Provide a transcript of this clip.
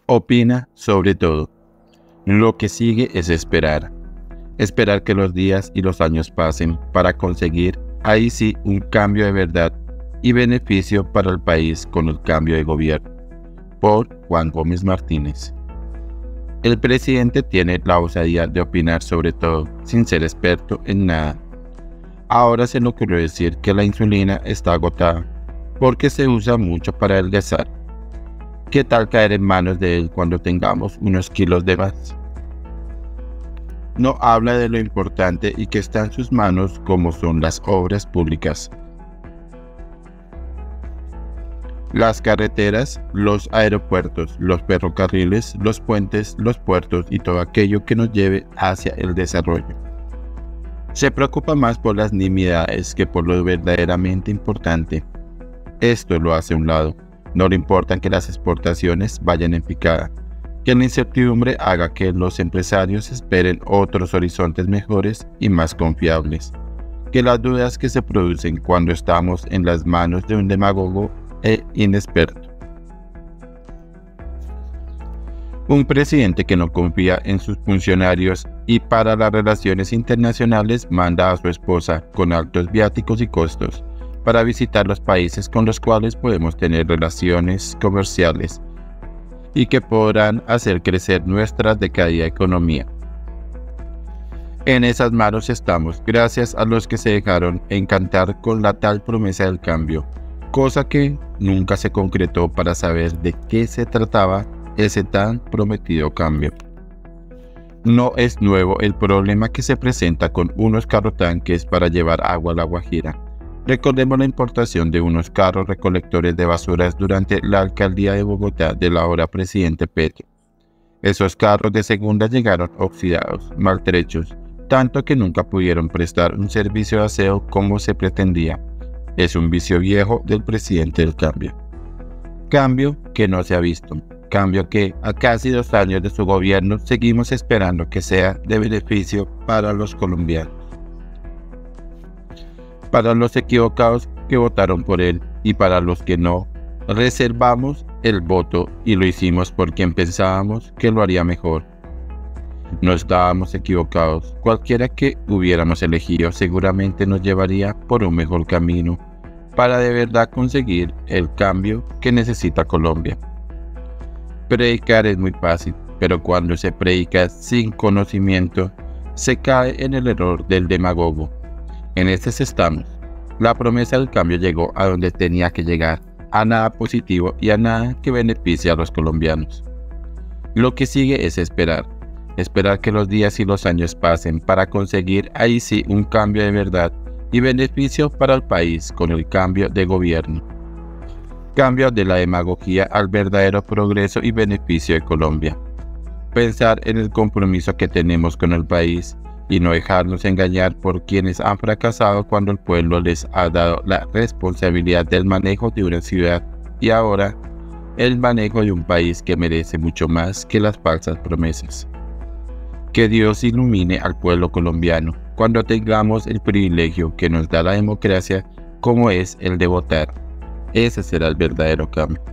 Opina sobre todo. Lo que sigue es esperar. Esperar que los días y los años pasen para conseguir, ahí sí, un cambio de verdad y beneficio para el país con el cambio de gobierno. Por Juan Gómez Martínez. El presidente tiene la osadía de opinar sobre todo, sin ser experto en nada. Ahora se le ocurrió decir que la insulina está agotada, porque se usa mucho para adelgazar. ¿Qué tal caer en manos de él cuando tengamos unos kilos de más? No habla de lo importante y que está en sus manos, como son las obras públicas. Las carreteras, los aeropuertos, los ferrocarriles, los puentes, los puertos y todo aquello que nos lleve hacia el desarrollo. Se preocupa más por las nimiedades que por lo verdaderamente importante. Esto lo hace a un lado. No le importa que las exportaciones vayan en picada, que la incertidumbre haga que los empresarios esperen otros horizontes mejores y más confiables, que las dudas que se producen cuando estamos en las manos de un demagogo e inexperto. Un presidente que no confía en sus funcionarios y para las relaciones internacionales manda a su esposa con altos viáticos y costos para visitar los países con los cuales podemos tener relaciones comerciales y que podrán hacer crecer nuestra decaída economía. En esas manos estamos, gracias a los que se dejaron encantar con la tal promesa del cambio, cosa que nunca se concretó para saber de qué se trataba ese tan prometido cambio. No es nuevo el problema que se presenta con unos carrotanques para llevar agua a La Guajira. Recordemos la importación de unos carros recolectores de basuras durante la alcaldía de Bogotá del ahora presidente Petro. Esos carros de segunda llegaron oxidados, maltrechos, tanto que nunca pudieron prestar un servicio de aseo como se pretendía. Es un vicio viejo del presidente del cambio. Cambio que no se ha visto. Cambio que a casi 2 años de su gobierno seguimos esperando que sea de beneficio para los colombianos. Para los equivocados que votaron por él y para los que no, reservamos el voto y lo hicimos por quien pensábamos que lo haría mejor. No estábamos equivocados. Cualquiera que hubiéramos elegido seguramente nos llevaría por un mejor camino para de verdad conseguir el cambio que necesita Colombia. Predicar es muy fácil, pero cuando se predica sin conocimiento, se cae en el error del demagogo. En este estamos. La promesa del cambio llegó a donde tenía que llegar, a nada positivo y a nada que beneficie a los colombianos. Lo que sigue es esperar. Esperar que los días y los años pasen para conseguir ahí sí un cambio de verdad y beneficio para el país con el cambio de gobierno. Cambio de la demagogía al verdadero progreso y beneficio de Colombia. Pensar en el compromiso que tenemos con el país y no dejarnos engañar por quienes han fracasado cuando el pueblo les ha dado la responsabilidad del manejo de una ciudad y ahora el manejo de un país que merece mucho más que las falsas promesas. Que Dios ilumine al pueblo colombiano cuando tengamos el privilegio que nos da la democracia, como es el de votar. Ese será el verdadero cambio.